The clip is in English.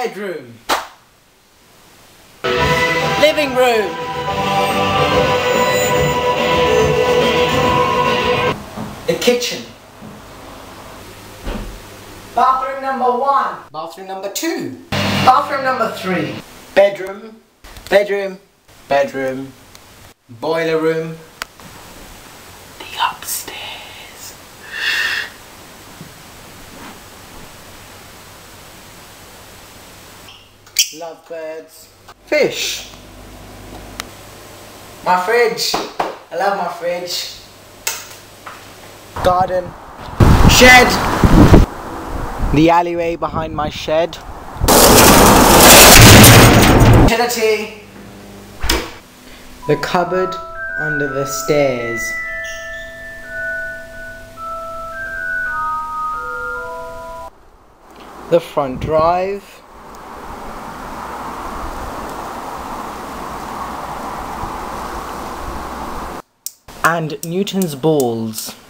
Bedroom. Living room. The kitchen. Bathroom number 1. Bathroom number 2. Bathroom number 3. Bedroom. Bedroom. Bedroom. Boiler room. The upstairs. Lovebirds. Fish. My fridge. I love my fridge. Garden. Shed. The alleyway behind my shed. Utility. The cupboard under the stairs. The front drive. And Newton's balls.